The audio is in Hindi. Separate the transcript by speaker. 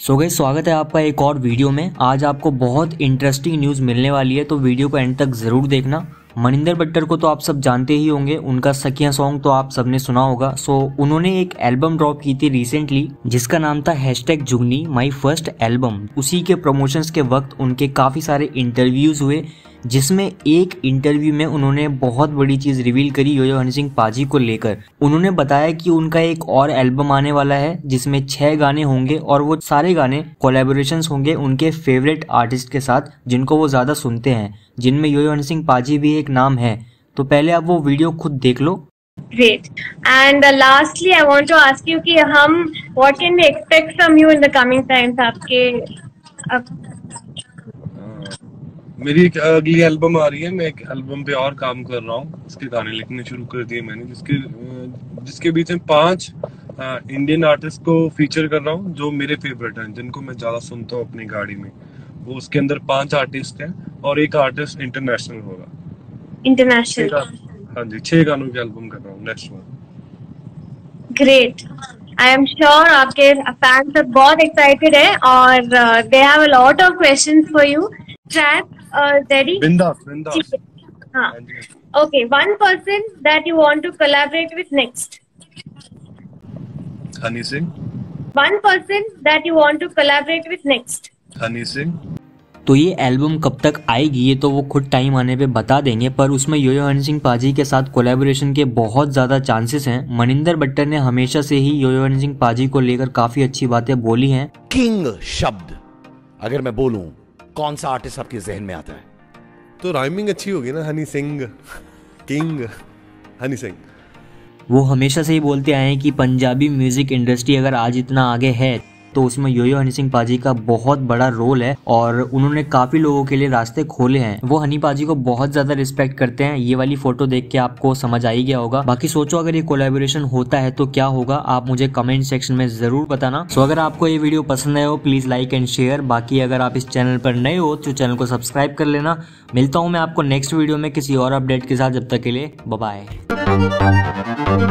Speaker 1: सो गाइस, स्वागत है आपका एक और वीडियो में। आज आपको बहुत इंटरेस्टिंग न्यूज़ मिलने वाली है, तो वीडियो को एंड तक ज़रूर देखना। मनिंदर बट्टर को तो आप सब जानते ही होंगे, उनका सखियां सॉन्ग तो आप सबने सुना होगा। सो उन्होंने एक एल्बम ड्रॉप की थी रिसेंटली जिसका नाम था #जुगनी माई फर्स्ट एल्बम। उसी के प्रमोशंस के वक्त उनके काफ़ी सारे इंटरव्यूज़ हुए, जिसमें एक इंटरव्यू में उन्होंने बहुत बड़ी चीज रिवील करी यो-यो हनी सिंह पाजी को लेकर। उन्होंने बताया कि उनका एक और एल्बम आने वाला है जिसमें 6 गाने होंगे और वो सारे गाने कोलैबोरेशंस होंगे उनके फेवरेट आर्टिस्ट के साथ जिनको वो ज्यादा सुनते हैं, जिनमें यो-यो हनी सिंह पाजी भी एक नाम है। तो पहले आप वो वीडियो खुद देख लो।
Speaker 2: Great. And lastly, I want to ask you कि हम what can we expect from you in the coming times? आपके
Speaker 3: मेरी एक अगली एल्बम आ रही है। मैं एक एल्बम पे और काम कर रहा हूँ, इसके गाने लिखने शुरू कर दिए मैंने, जिसके बीच में 5 इंडियन आर्टिस्ट को फीचर कर रहा हूँ जो मेरे फेवरेट हैं, जिनको मैं ज्यादा सुनता हूँ अपनी गाड़ी में। वो उसके अंदर 5 आर्टिस्ट हैं और एक आर्टिस्ट इंटरनेशनल होगा।
Speaker 2: इंटरनेशनल?
Speaker 3: हाँ जी, 6 गानों की एल्बम कर रहा हूँ next month.
Speaker 2: Great. I am sure आपके फैंस सब बहुत एक्साइटेड है और they have a lot of questions for you. Track ready?
Speaker 3: बिंदास।
Speaker 2: हाँ, okay. One person that you want to collaborate with next?
Speaker 3: Honey Singh.
Speaker 2: One person that you want to collaborate with next?
Speaker 3: Honey Singh.
Speaker 1: तो ये एल्बम कब तक आएगी ये तो वो खुद टाइम आने पे बता देंगे, पर उसमें यो-यो हनी सिंह पाजी के साथ कोलैबोरेशन के बहुत ज्यादा चांसेस हैं। मनिंदर बट्टर ने हमेशा से ही यो-यो हनी सिंह पाजी को लेकर काफी अच्छी बातें बोली हैं।
Speaker 4: किंग शब्द अगर मैं बोलूं, कौन सा आर्टिस्ट आपके जहन में आता है?
Speaker 5: तो राइमिंग अच्छी होगी ना, हनी सिंह, किंग हनी सिंह।
Speaker 1: वो हमेशा से ही बोलते आए हैं कि पंजाबी म्यूजिक इंडस्ट्री अगर आज इतना आगे है तो उसमें यो-यो हनी सिंह पाजी का बहुत बड़ा रोल है और उन्होंने काफी लोगों के लिए रास्ते खोले हैं। वो हनी पाजी को बहुत ज्यादा रिस्पेक्ट करते हैं। ये वाली फोटो देख के आपको समझ आ ही गया होगा। बाकी सोचो अगर ये कोलैबोरेशन होता है तो क्या होगा, आप मुझे कमेंट सेक्शन में जरूर बताना। सो अगर आपको ये वीडियो पसंद आया हो प्लीज लाइक एंड शेयर। बाकी अगर आप इस चैनल पर नए हो तो चैनल को सब्सक्राइब कर लेना। मिलता हूँ मैं आपको नेक्स्ट वीडियो में किसी और अपडेट के साथ। जब तक के लिए बाय बाय।